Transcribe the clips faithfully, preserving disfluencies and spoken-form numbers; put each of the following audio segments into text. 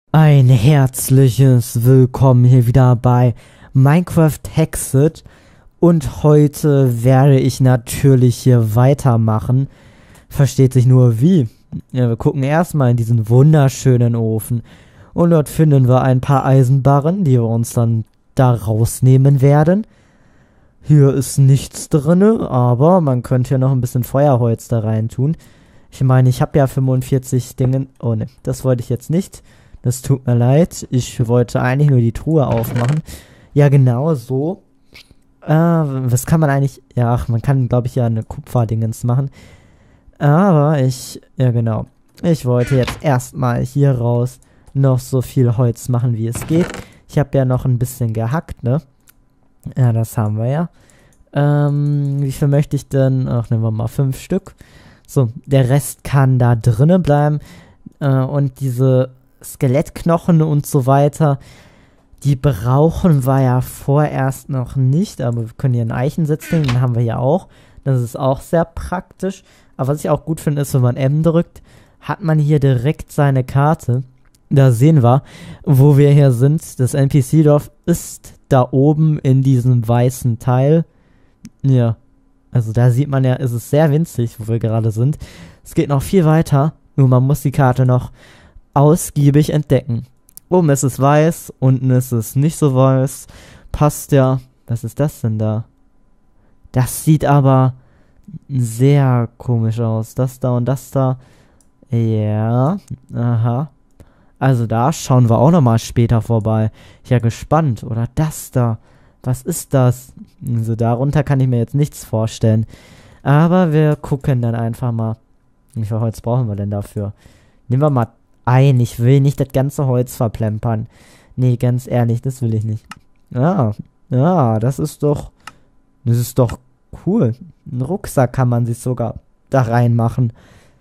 Ein herzliches Willkommen hier wieder bei Minecraft Hexed und heute werde ich natürlich hier weitermachen. Versteht sich nur wie. Ja, wir gucken erstmal in diesen wunderschönen Ofen und dort finden wir ein paar Eisenbarren, die wir uns dann da rausnehmen werden. Hier ist nichts drin, aber man könnte ja noch ein bisschen Feuerholz da rein tun. Ich meine, ich habe ja fünfundvierzig Dinge. Oh ne, das wollte ich jetzt nicht. Das tut mir leid. Ich wollte eigentlich nur die Truhe aufmachen. Ja, genau so. Äh, was kann man eigentlich... Ja, ach, man kann, glaube ich, ja eine Kupferdingens machen. Aber ich... Ja, genau. Ich wollte jetzt erstmal hier raus noch so viel Holz machen, wie es geht. Ich habe ja noch ein bisschen gehackt, ne? Ja, das haben wir ja. Ähm, wie viel möchte ich denn? Ach, nehmen wir mal fünf Stück. So, der Rest kann da drinnen bleiben. Äh, und diese... Skelettknochen und so weiter, die brauchen wir ja vorerst noch nicht, aber wir können hier einen Eichensitz nehmen, den haben wir ja auch. Das ist auch sehr praktisch. Aber was ich auch gut finde, ist, wenn man M drückt, hat man hier direkt seine Karte. Da sehen wir, wo wir hier sind. Das N P C-Dorf ist da oben in diesem weißen Teil. Ja, also da sieht man ja, ist es sehr winzig, wo wir gerade sind. Es geht noch viel weiter, nur man muss die Karte noch ausgiebig entdecken. Oben ist es weiß, unten ist es nicht so weiß. Passt ja. Was ist das denn da? Das sieht aber sehr komisch aus. Das da und das da. Ja. Aha. Also da schauen wir auch nochmal später vorbei. Ich ja gespannt. Oder das da. Was ist das? Also darunter kann ich mir jetzt nichts vorstellen. Aber wir gucken dann einfach mal. Wie viel Holz brauchen wir denn dafür? Nehmen wir mal ein, ich will nicht das ganze Holz verplempern. Nee, ganz ehrlich, das will ich nicht. Ja, ja, das ist doch, das ist doch cool. Ein Rucksack kann man sich sogar da reinmachen.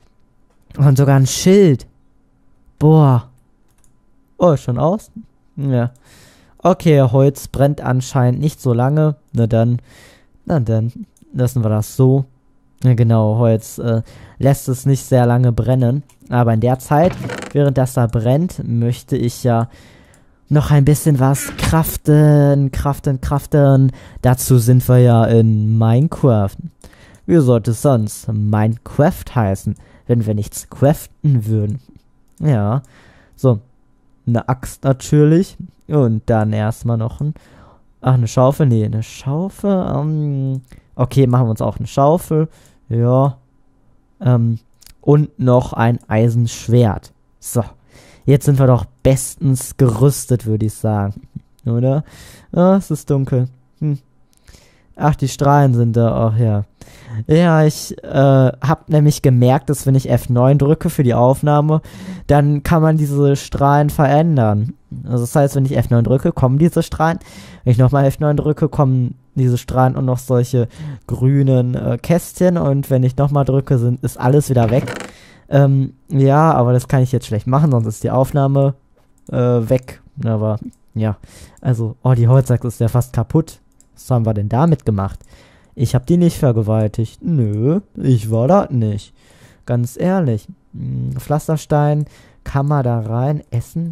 Und sogar ein Schild. Boah. Oh, schon aus? Ja. Okay, Holz brennt anscheinend nicht so lange. Na dann, na dann, lassen wir das so. Ja, genau, Holz äh, lässt es nicht sehr lange brennen. Aber in der Zeit, während das da brennt, möchte ich ja noch ein bisschen was craften, craften, craften. Dazu sind wir ja in Minecraft. Wie sollte es sonst Minecraft heißen, wenn wir nichts craften würden? Ja, so, eine Axt natürlich. Und dann erstmal noch ein... Ach, eine Schaufel? Nee, eine Schaufel. Ähm, okay, machen wir uns auch eine Schaufel. Ja. Ähm... Und noch ein Eisenschwert. So, jetzt sind wir doch bestens gerüstet, würde ich sagen. Oder? Ah, es ist dunkel. Hm. Ach, die Strahlen sind da. Ach ja. Ja, ich äh, habe nämlich gemerkt, dass wenn ich F neun drücke für die Aufnahme, dann kann man diese Strahlen verändern. Also das heißt, wenn ich F neun drücke, kommen diese Strahlen. Wenn ich nochmal F neun drücke, kommen diese Strahlen und noch solche grünen äh, Kästchen. Und wenn ich nochmal drücke, sind, ist alles wieder weg. Ähm, ja, aber das kann ich jetzt schlecht machen, sonst ist die Aufnahme äh, weg. Aber ja, also, oh, die Holzachse ist ja fast kaputt. Was haben wir denn damit gemacht? Ich habe die nicht vergewaltigt. Nö, ich war das nicht. Ganz ehrlich. Hm, Pflasterstein, kann man da rein essen?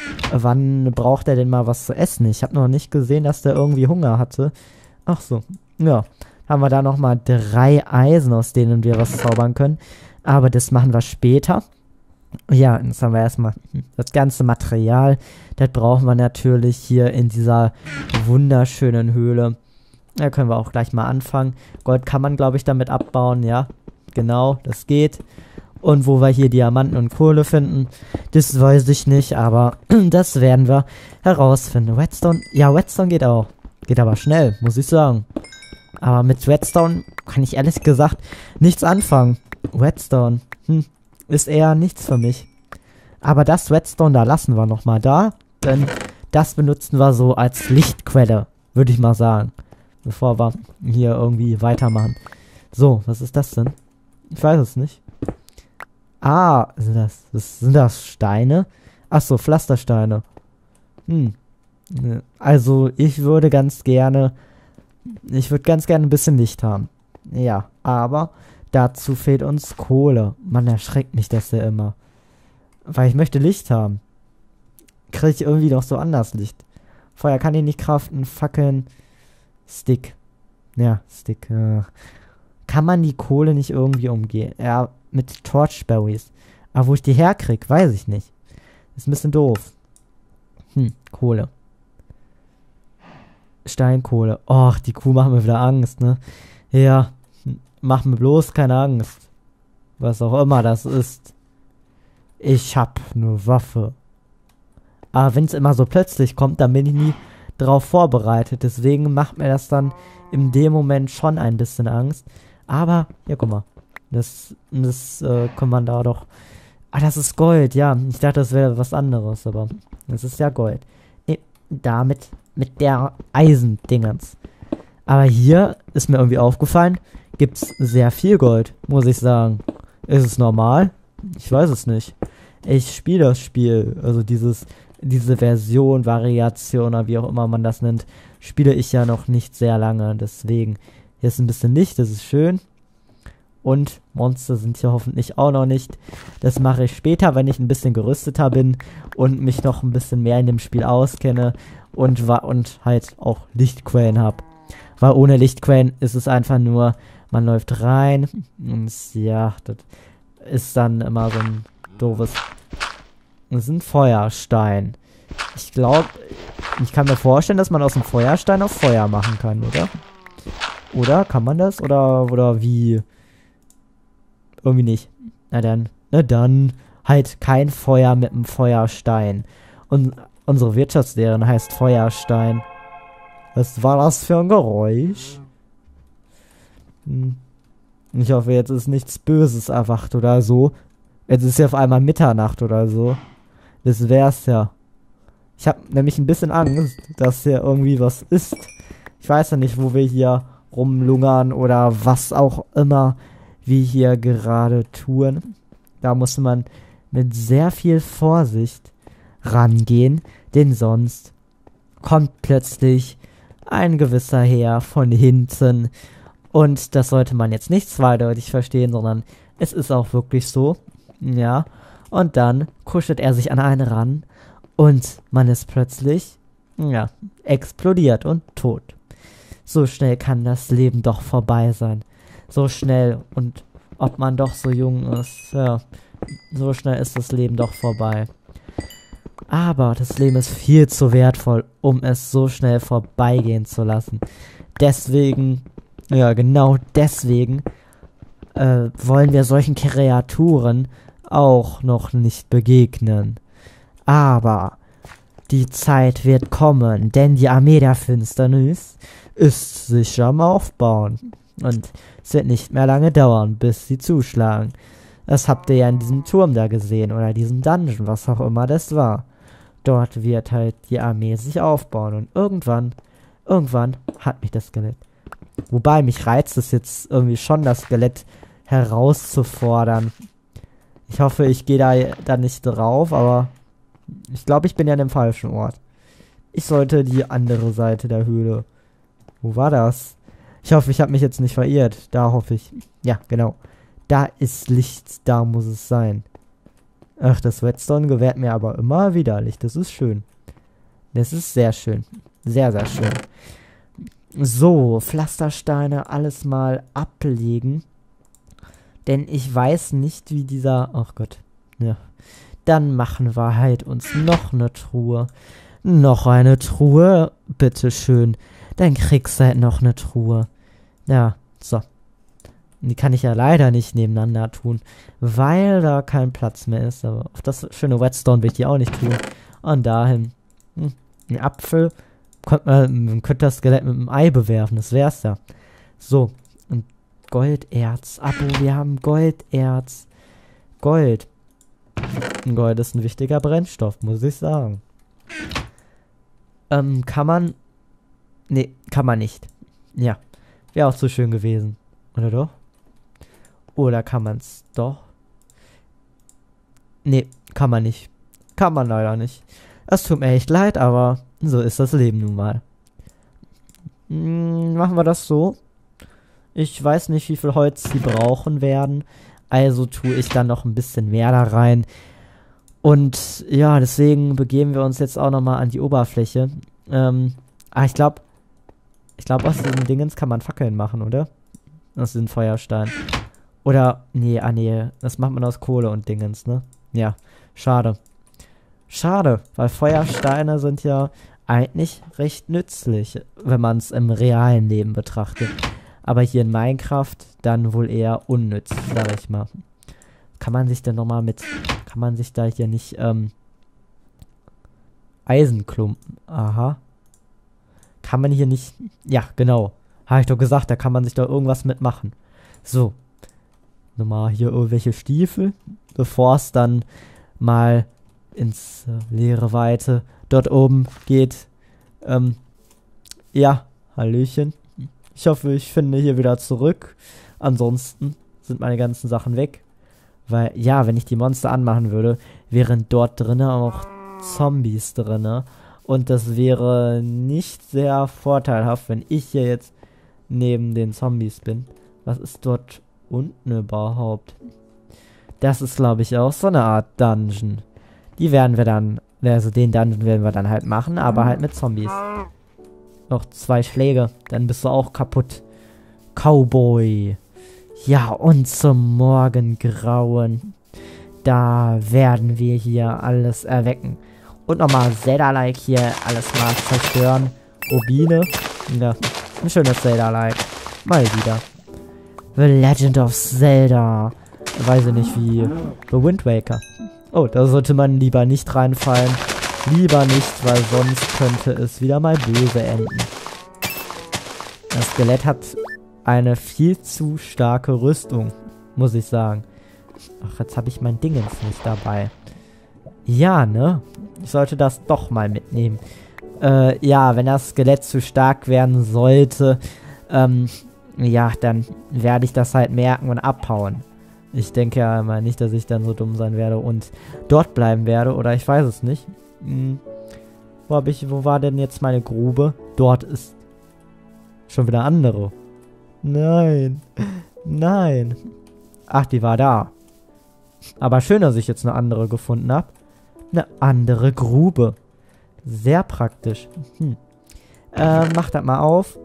Wann braucht er denn mal was zu essen? Ich habe noch nicht gesehen, dass der irgendwie Hunger hatte. Ach so, ja. Haben wir da nochmal drei Eisen, aus denen wir was zaubern können. Aber das machen wir später. Ja, jetzt haben wir erstmal das ganze Material. Das brauchen wir natürlich hier in dieser wunderschönen Höhle. Da können wir auch gleich mal anfangen. Gold kann man, glaube ich, damit abbauen. Ja, genau, das geht. Und wo wir hier Diamanten und Kohle finden, das weiß ich nicht, aber das werden wir herausfinden. Redstone, ja, Redstone geht auch. Geht aber schnell, muss ich sagen. Aber mit Redstone kann ich ehrlich gesagt nichts anfangen. Redstone, hm, ist eher nichts für mich. Aber das Redstone, da lassen wir nochmal da, denn das benutzen wir so als Lichtquelle, würde ich mal sagen. Bevor wir hier irgendwie weitermachen. So, was ist das denn? Ich weiß es nicht. Ah, sind das, das sind das Steine? Achso, Pflastersteine. Hm. Also, ich würde ganz gerne, ich würde ganz gerne ein bisschen Licht haben. Ja, aber dazu fehlt uns Kohle. Man erschreckt mich das ja immer. Weil ich möchte Licht haben. kriege ich irgendwie noch so anders Licht. Feuer kann ich nicht craften. Fackeln. Stick. Ja, Stick. Äh. Kann man die Kohle nicht irgendwie umgehen? Ja, mit Torchberries. Aber wo ich die herkrieg, weiß ich nicht. Ist ein bisschen doof. Hm, Kohle. Steinkohle. Och, die Kuh macht mir wieder Angst, ne? Ja, mach mir bloß keine Angst. Was auch immer das ist. Ich hab ne Waffe. Aber wenn es immer so plötzlich kommt, dann bin ich nie drauf vorbereitet. Deswegen macht mir das dann in dem Moment schon ein bisschen Angst. Aber, ja, guck mal. Das, das äh, kann man da doch... Ah, das ist Gold, ja. Ich dachte, das wäre was anderes, aber das ist ja Gold. Nee, damit, mit der Eisendingens. Aber hier ist mir irgendwie aufgefallen, gibt's sehr viel Gold, muss ich sagen. Ist es normal? Ich weiß es nicht. Ich spiele das Spiel, also dieses, diese Version, Variation oder wie auch immer man das nennt, spiele ich ja noch nicht sehr lange. Deswegen, hier ist ein bisschen Licht, das ist schön. Und Monster sind hier hoffentlich auch noch nicht. Das mache ich später, wenn ich ein bisschen gerüsteter bin und mich noch ein bisschen mehr in dem Spiel auskenne und, und halt auch Lichtquellen habe. Weil ohne Lichtquellen ist es einfach nur, man läuft rein und ja, das ist dann immer so ein doofes... Das ist ein Feuerstein. Ich glaube, ich kann mir vorstellen, dass man aus dem Feuerstein auf Feuer machen kann, oder? Oder? Kann man das? Oder, oder wie? Irgendwie nicht. Na dann, na dann, halt kein Feuer mit einem Feuerstein. Und unsere Wirtschaftslehrerin heißt Feuerstein. Was war das für ein Geräusch? Hm. Ich hoffe, jetzt ist nichts Böses erwacht oder so. Jetzt ist ja auf einmal Mitternacht oder so. Das wär's ja. Ich habe nämlich ein bisschen Angst, dass hier irgendwie was ist. Ich weiß ja nicht, wo wir hier rumlungern oder was auch immer wir hier gerade tun. Da muss man mit sehr viel Vorsicht rangehen, denn sonst kommt plötzlich ein gewisser Herr von hinten. Und das sollte man jetzt nicht zweideutig verstehen, sondern es ist auch wirklich so. Ja. Und dann kuschelt er sich an einen ran und man ist plötzlich, ja, explodiert und tot. So schnell kann das Leben doch vorbei sein. So schnell, und ob man doch so jung ist, ja, so schnell ist das Leben doch vorbei. Aber das Leben ist viel zu wertvoll, um es so schnell vorbeigehen zu lassen. Deswegen, ja, genau deswegen äh, wollen wir solchen Kreaturen auch noch nicht begegnen. Aber die Zeit wird kommen, denn die Armee der Finsternis ist sich am Aufbauen. Und es wird nicht mehr lange dauern, bis sie zuschlagen. Das habt ihr ja in diesem Turm da gesehen, oder diesem Dungeon, was auch immer das war. Dort wird halt die Armee sich aufbauen und irgendwann, irgendwann hat mich das Skelett. Wobei, mich reizt es jetzt irgendwie schon, das Skelett herauszufordern. Ich hoffe, ich gehe da, da nicht drauf, aber ich glaube, ich bin ja an dem falschen Ort. Ich sollte die andere Seite der Höhle. Wo war das? Ich hoffe, ich habe mich jetzt nicht verirrt. Da hoffe ich. Ja, genau. Da ist Licht, da muss es sein. Ach, das Redstone gewährt mir aber immer wieder Licht. Das ist schön. Das ist sehr schön. Sehr, sehr schön. So, Pflastersteine, alles mal ablegen. Denn ich weiß nicht, wie dieser... Ach Gott. Ja. Dann machen wir halt uns noch eine Truhe. Noch eine Truhe. Bitteschön. Dann kriegst du halt noch eine Truhe. Ja, so. Die kann ich ja leider nicht nebeneinander tun, weil da kein Platz mehr ist. Aber auf das schöne Redstone will ich die auch nicht tun. Und dahin. Hm, ein Apfel. Könnte man, man könnte das Skelett mit einem Ei bewerfen. Das wär's ja. So. Und Golderz. Abo, wir haben Golderz. Gold. Gold ist ein wichtiger Brennstoff, muss ich sagen. Ähm, kann man... Nee, kann man nicht. Ja. Wäre auch zu schön gewesen. Oder doch? Oder kann man es doch? Nee, kann man nicht. Kann man leider nicht. Es tut mir echt leid, aber so ist das Leben nun mal. Hm, machen wir das so. Ich weiß nicht, wie viel Holz sie brauchen werden. Also tue ich dann noch ein bisschen mehr da rein. Und ja, deswegen begeben wir uns jetzt auch nochmal an die Oberfläche. Ähm, ah, ich glaube, ich glaube, aus diesen Dingens kann man Fackeln machen, oder? Aus diesem Feuerstein. Oder, nee, ah nee, das macht man aus Kohle und Dingens, ne? Ja, schade. Schade, weil Feuersteine sind ja eigentlich recht nützlich, wenn man es im realen Leben betrachtet. Aber hier in Minecraft dann wohl eher unnütz, sag ich mal. Kann man sich denn nochmal mit, kann man sich da hier nicht, ähm, Eisenklumpen, aha. Kann man hier nicht, ja, genau. Habe ich doch gesagt, da kann man sich doch irgendwas mitmachen. So. Nochmal hier irgendwelche Stiefel, bevor es dann mal ins äh, leere Weite dort oben geht. Ähm, ja, Hallöchen. Ich hoffe, ich finde hier wieder zurück. Ansonsten sind meine ganzen Sachen weg. Weil, ja, wenn ich die Monster anmachen würde, wären dort drinnen auch Zombies drinne. Und das wäre nicht sehr vorteilhaft, wenn ich hier jetzt neben den Zombies bin. Was ist dort unten überhaupt? Das ist, glaube ich, auch so eine Art Dungeon. Die werden wir dann, also den Dungeon werden wir dann halt machen, aber halt mit Zombies. Noch zwei Schläge, dann bist du auch kaputt. Cowboy. Ja, und zum Morgengrauen. Da werden wir hier alles erwecken. Und nochmal Zelda-like hier alles mal zerstören. Rubine. Ja, ein schönes Zelda-like. Mal wieder. The Legend of Zelda. Weiß ich nicht wie The Wind Waker. Oh, da sollte man lieber nicht reinfallen. Lieber nicht, weil sonst könnte es wieder mal böse enden. Das Skelett hat eine viel zu starke Rüstung, muss ich sagen. Ach, jetzt habe ich mein Dingens nicht dabei. Ja, ne? Ich sollte das doch mal mitnehmen. Äh, ja, wenn das Skelett zu stark werden sollte, ähm, ja, dann werde ich das halt merken und abhauen. Ich denke ja mal nicht, dass ich dann so dumm sein werde und dort bleiben werde, oder ich weiß es nicht. Hm. Wo hab ich, wo war denn jetzt meine Grube? Dort ist schon wieder andere. Nein. Nein. Ach, die war da. Aber schön, dass ich jetzt eine andere gefunden habe. Eine andere Grube. Sehr praktisch. Hm. Äh, mach das mal auf.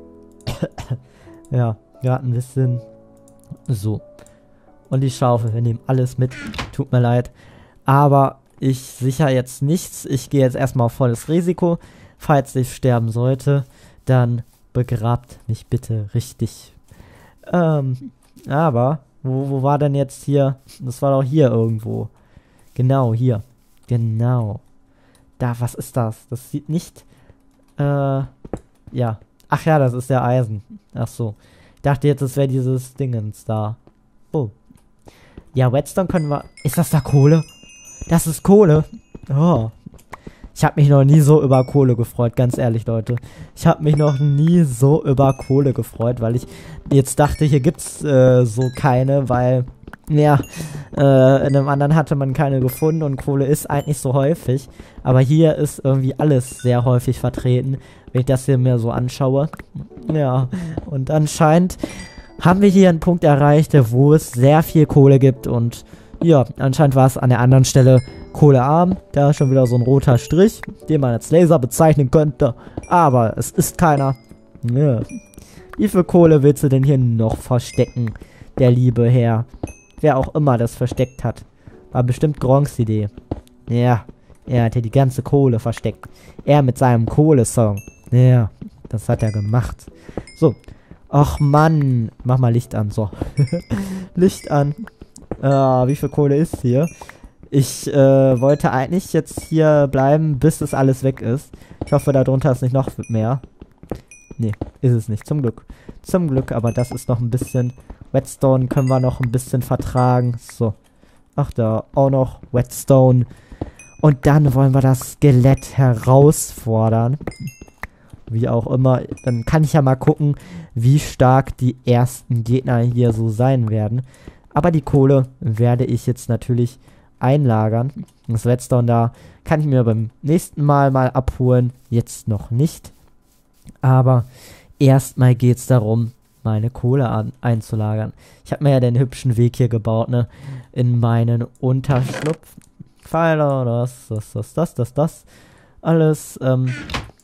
Ja, gerade ein bisschen so. Und die Schaufel, wir nehmen alles mit. Tut mir leid. Aber ich sichere jetzt nichts. Ich gehe jetzt erstmal auf volles Risiko. Falls ich sterben sollte, dann begrabt mich bitte richtig. Ähm, aber, wo, wo war denn jetzt hier? Das war doch hier irgendwo. Genau, hier. Genau. Da, was ist das? Das sieht nicht, äh, ja. Ach ja, das ist der Eisen. Ach so. Ich dachte jetzt, das wäre dieses Dingens da. Oh. Ja, Redstone können wir... Ist das da Kohle? Das ist Kohle. Oh. Ich habe mich noch nie so über Kohle gefreut, ganz ehrlich, Leute. Ich habe mich noch nie so über Kohle gefreut, weil ich jetzt dachte, hier gibt's äh, so keine, weil, ja, äh, in einem anderen hatte man keine gefunden und Kohle ist eigentlich so häufig. Aber hier ist irgendwie alles sehr häufig vertreten, wenn ich das hier mir so anschaue. Ja, und anscheinend haben wir hier einen Punkt erreicht, wo es sehr viel Kohle gibt und ja, anscheinend war es an der anderen Stelle kohlearm. Da ist schon wieder so ein roter Strich, den man als Laser bezeichnen könnte. Aber es ist keiner. Ja. Wie viel Kohle willst du denn hier noch verstecken, der liebe Herr? Wer auch immer das versteckt hat. War bestimmt Gronks Idee. Ja, er hat hier die ganze Kohle versteckt. Er mit seinem Kohlesong. Ja, das hat er gemacht. So. Ach Mann. Mach mal Licht an. So. Licht an. Uh, wie viel Kohle ist hier? Ich äh, wollte eigentlich jetzt hier bleiben, bis es alles weg ist. Ich hoffe, darunter ist nicht noch mehr. Nee, ist es nicht. Zum Glück. Zum Glück, aber das ist noch ein bisschen... Redstone können wir noch ein bisschen vertragen. So. Ach, da auch noch Redstone. Und dann wollen wir das Skelett herausfordern. Wie auch immer. Dann kann ich ja mal gucken, wie stark die ersten Gegner hier so sein werden. Aber die Kohle werde ich jetzt natürlich einlagern. Das Redstone da kann ich mir beim nächsten Mal mal abholen. Jetzt noch nicht. Aber erstmal geht es darum, meine Kohle an, einzulagern. Ich habe mir ja den hübschen Weg hier gebaut, ne? In meinen Unterschlupf. Pfeile, das, das, das, das, das, das. Alles, ähm.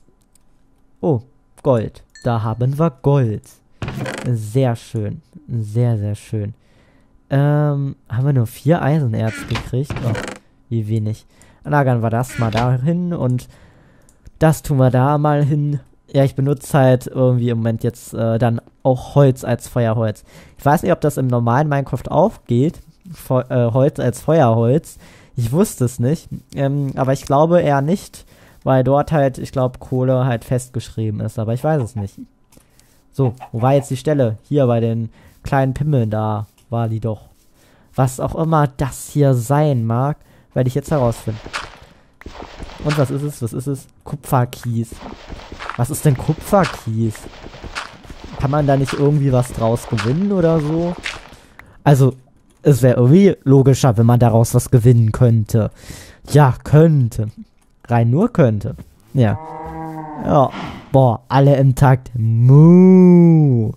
Oh, Gold. Da haben wir Gold. Sehr schön. Sehr, sehr schön. Ähm, haben wir nur vier Eisenerz gekriegt? Oh, wie wenig. Lagern wir das mal dahin und das tun wir da mal hin. Ja, ich benutze halt irgendwie im Moment jetzt äh, dann auch Holz als Feuerholz. Ich weiß nicht, ob das im normalen Minecraft aufgeht. Fe äh, Holz als Feuerholz. Ich wusste es nicht. Ähm, aber ich glaube eher nicht, weil dort halt, ich glaube, Kohle halt festgeschrieben ist. Aber ich weiß es nicht. So, wo war jetzt die Stelle? Hier bei den kleinen Pimmeln, da war die doch. Was auch immer das hier sein mag, werde ich jetzt herausfinden. Und was ist es? Was ist es? Kupferkies. Was ist denn Kupferkies? Kann man da nicht irgendwie was draus gewinnen oder so? Also, es wäre irgendwie logischer, wenn man daraus was gewinnen könnte. Ja, könnte. Rein nur könnte. Ja. Ja. Boah, alle im Takt. Muh.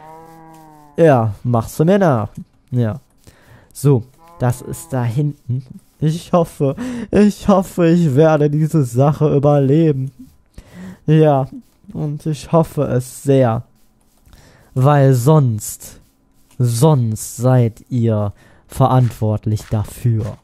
Ja, machst du mir nach. Ja. So, das ist da hinten. Ich hoffe, ich hoffe, ich werde diese Sache überleben. Ja, und ich hoffe es sehr. Weil sonst, sonst seid ihr verantwortlich dafür.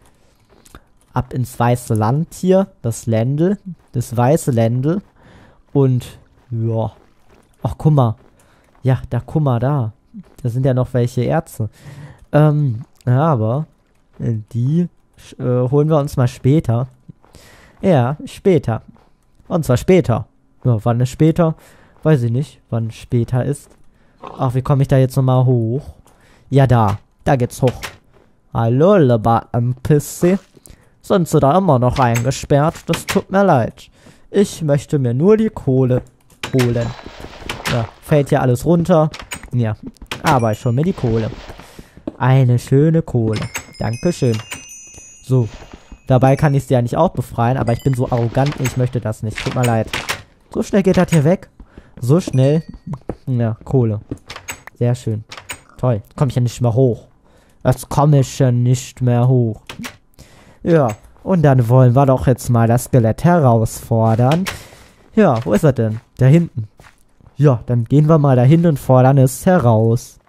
Ab ins weiße Land hier, das Ländel, das weiße Ländel. Und, ja. Ach, guck mal. Ja, da, guck mal, da. Da sind ja noch welche Erze. Ähm, aber, die äh, holen wir uns mal später. Ja, später. Und zwar später. Ja, wann ist später? Weiß ich nicht, wann später ist. Ach, wie komme ich da jetzt nochmal hoch? Ja, da. Da geht's hoch. Hallo, lieber N P C. Sind Sie da immer noch eingesperrt? Das tut mir leid. Ich möchte mir nur die Kohle holen. Ja, fällt hier alles runter. Ja, aber ich hole mir die Kohle. Eine schöne Kohle. Dankeschön. So. Dabei kann ich sie ja nicht auch befreien, aber ich bin so arrogant, ich möchte das nicht. Tut mir leid. So schnell geht das hier weg. So schnell. Ja, Kohle. Sehr schön. Toll. Jetzt komme ich ja nicht mehr hoch. Jetzt komme ich ja nicht mehr hoch. Ja. Und dann wollen wir doch jetzt mal das Skelett herausfordern. Ja, wo ist er denn? Da hinten. Ja, dann gehen wir mal dahin und fordern es heraus.